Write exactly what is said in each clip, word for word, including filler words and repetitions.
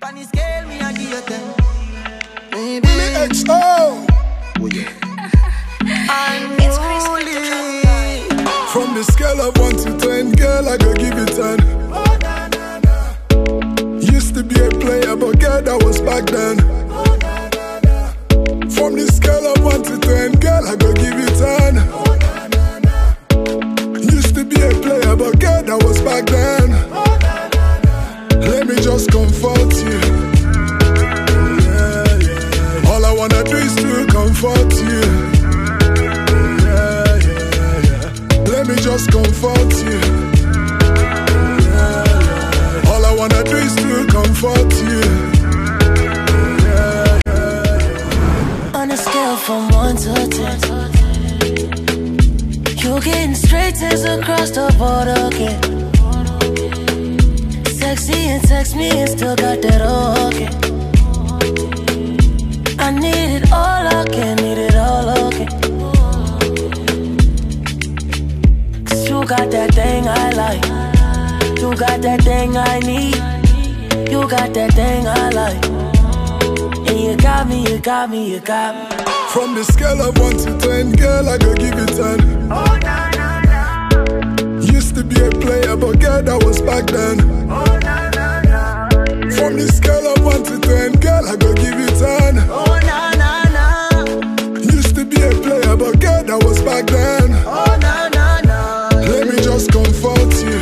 Funny scale, me I give you ten. Baby, X O. Oh yeah. Unruly. From the scale of one to ten, girl, I go give it ten. Oh, na, na, na. Used to be a player, but girl, that was back then. Oh, na, na, na. From the scale of one to ten, girl, I go give it ten. Oh, na, na, na. Used to be a player, but girl, that was back then. Oh, na, na, na. Let me just comfort you. Yeah, yeah. All I wanna do is to comfort you. Yeah, yeah, yeah. Let me just comfort you. Yeah, yeah. All I wanna do is to comfort you. Yeah, yeah, yeah. On a scale from one to ten, you're getting straight T's across the border again. Sexy and text me and still got that okay. I need it all again, need it all again. Cause you got that thing I like. You got that thing I need. You got that thing I like. And you got me, you got me, you got me. From the scale of one to ten, girl, I go give it ten. Oh na na na. Used to be a player, but girl, that was back then. Oh na na na. From the scale of one to ten, girl, I go give it ten. Oh na na na. Used to be a player, but girl, that was back then. Oh na na na. Let me just comfort you.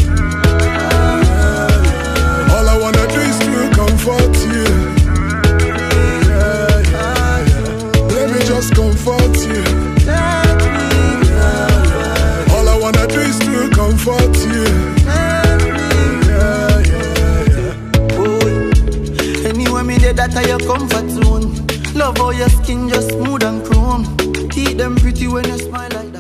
Yeah. All I wanna do is to comfort you. Yeah, yeah, yeah. Let me just comfort you. Let me Yeah. All I wanna do is to comfort you. let me Yeah, yeah, yeah. oh. Anyway, me there, that are your comfort zone. Love how your skin just smooth and chrome. Keep them pretty when you smile like